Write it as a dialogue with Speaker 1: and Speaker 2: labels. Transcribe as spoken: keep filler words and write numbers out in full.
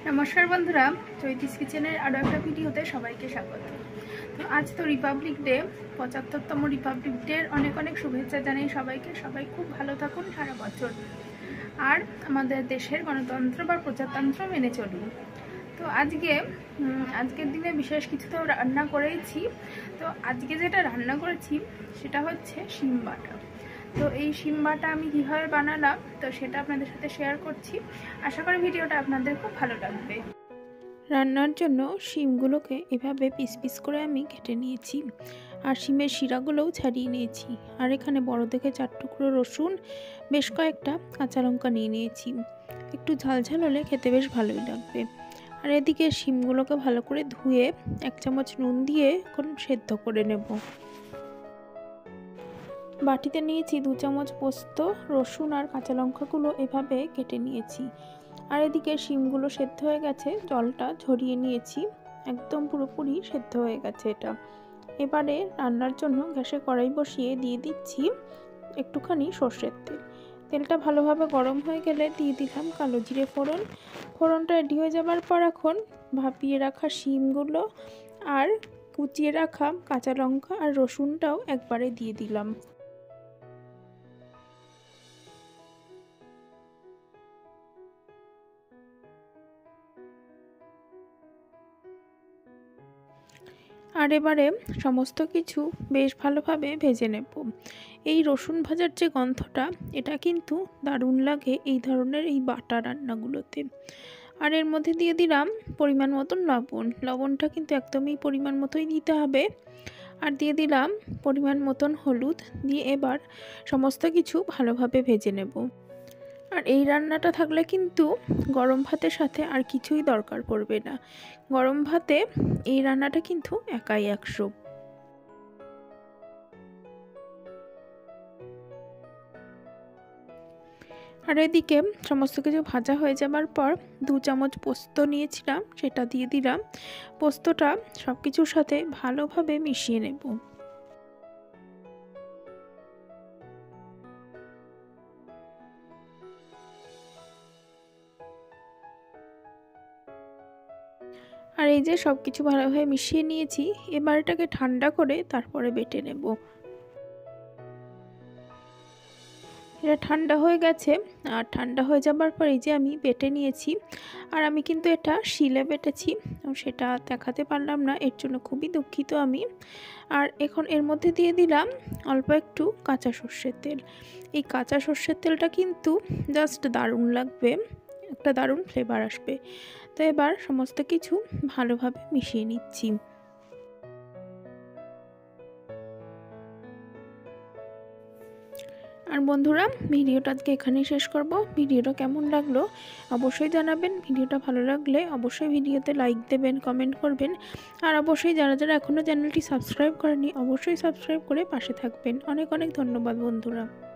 Speaker 1: नमस्कार बंधुरा चैतिस किचेनेर आरो एक भिडियोते सबाइके स्वागत। तो आज तो रिपाब्लिक डे पचहत्तरतम रिपाब्लिक डेर अनेक अनेक शुभेच्छा जानाई सबाइके। सबाई खूब भालो थाकुन सारा बछर और आमादेर देशेर गणतंत्र बा प्रजातंत्र मेने चलुन। तो आज के आजकेर दिने विशेष किछु तो रान्ना करेছি। तो आज के जेटा रान्ना करेছি सेटा हच्छे शिम बाटा। तो ये शिम बाटा आमी किभाबे बानालाम तो सेटा आपनादेर साथे शेयर करছি। आशा करी भिडियोटा आपनादेर खूब भालो लागबे। रान्नार जोन्नो शिमगुलोके एभाबे पिस पिस करे आमी केटे निয়েছি और शिमेर शिरागुलोও ছাড়িয়ে নিয়েছি। আর এখানে বড় দেখে চার টুকরো রসুন, বেশ কয়েকটা কাঁচা লঙ্কা নিয়ে নিয়েছি। একটু ঝাল ঝাল হলে খেতে বেশ ভালোই লাগবে। আর এদিকে শিমগুলোকে ভালো করে ধুয়ে এক চামচ নুন দিয়ে এখন সেদ্ধ করে নেব। বাটিতে নিয়েছি দু চামচ পোস্ত, রসুন আর কাঁচা লঙ্কাগুলো এভাবে কেটে নিয়েছি। আর এদিকে শিমগুলো সেদ্ধ হয়ে গেছে, জলটা ঝরিয়ে নিয়েছি, একদম পুরোপুরি সেদ্ধ হয়ে গেছে এটা। এবারে রান্নার জন্য গ্যাসে কড়াই বসিয়ে দিয়ে দিচ্ছি একটুখানি সর্ষের তেল। তেলটা ভালোভাবে গরম হয়ে গেলে দিয়ে দিলাম কালো জিরে ফোড়ন। ফোড়নটা রেডি হয়ে যাবার পর এখন ভাপিয়ে রাখা শিমগুলো আর কুচিয়ে রাখা কাঁচা লঙ্কা আর রসুনটাও একবারে দিয়ে দিলাম। আর এবারে সমস্ত কিছু বেশ ভালোভাবে ভেজে নেব। এই রসুন ভাজার যে গন্ধটা এটা কিন্তু দারুণ লাগে এই ধরনের এই বাটা রান্নাগুলোতে। আর এর মধ্যে দিয়ে দিলাম পরিমাণ মতন লবণ। লবণটা কিন্তু একদমই পরিমাণ মতোই দিতে হবে। আর দিয়ে দিলাম পরিমাণ মতন হলুদ দিয়ে এবার সমস্ত কিছু ভালোভাবে ভেজে নেব। আর এই রান্নাটা থাকলে কিন্তু গরম ভাতের সাথে আর কিছুই দরকার পড়বে না। গরম ভাতে এই রান্নাটা কিন্তু একাই একশো। আর এদিকে সমস্ত কিছু ভাজা হয়ে যাবার পর দু চামচ পোস্ত নিয়েছিলাম সেটা দিয়ে দিলাম। পোস্তটা সব কিছুর সাথে ভালোভাবে মিশিয়ে নেব। আর এই যে সব কিছু ভালোভাবে মিশিয়ে নিয়েছি, এবার এটাকে ঠান্ডা করে তারপরে বেটে নেব। এটা ঠান্ডা হয়ে গেছে। আর ঠান্ডা হয়ে যাবার পর এই যে আমি বেটে নিয়েছি। আর আমি কিন্তু এটা শিলে বেটেছি, সেটা দেখাতে পারলাম না, এর জন্য খুবই দুঃখিত আমি। আর এখন এর মধ্যে দিয়ে দিলাম অল্প একটু কাঁচা সর্ষের তেল। এই কাঁচা সর্ষের তেলটা কিন্তু জাস্ট দারুণ লাগবে, একটা দারুণ ফ্লেভার আসবে। তো এবার সমস্ত কিছু ভালোভাবে মিশিয়ে নিচ্ছি। আর বন্ধুরা ভিডিওটা আজকে এখানেই শেষ করব। ভিডিওটা কেমন লাগলো অবশ্যই জানাবেন। ভিডিওটা ভালো লাগলে অবশ্যই ভিডিওতে লাইক দেবেন, কমেন্ট করবেন। আর অবশ্যই যারা যারা এখনও চ্যানেলটি সাবস্ক্রাইব করেনি অবশ্যই সাবস্ক্রাইব করে পাশে থাকবেন। অনেক অনেক ধন্যবাদ বন্ধুরা।